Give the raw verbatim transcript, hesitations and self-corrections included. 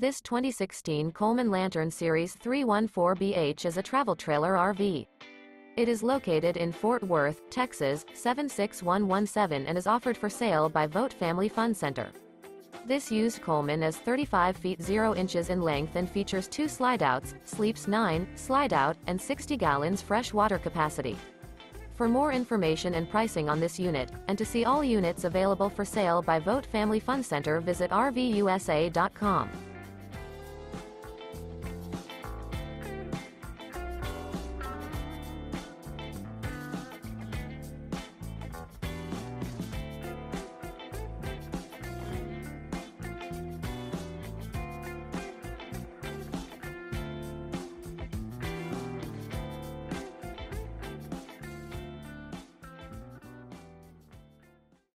This twenty sixteen Coleman Lantern Series three fourteen B H is a travel trailer R V. It is located in Fort Worth, Texas, seven six one one seven and is offered for sale by Vogt Family Fun Center. This used Coleman is thirty-five feet zero inches in length and features two slideouts, sleeps nine, slideout, and sixty gallons fresh water capacity. For more information and pricing on this unit, and to see all units available for sale by Vogt Family Fun Center, visit R V U S A dot com.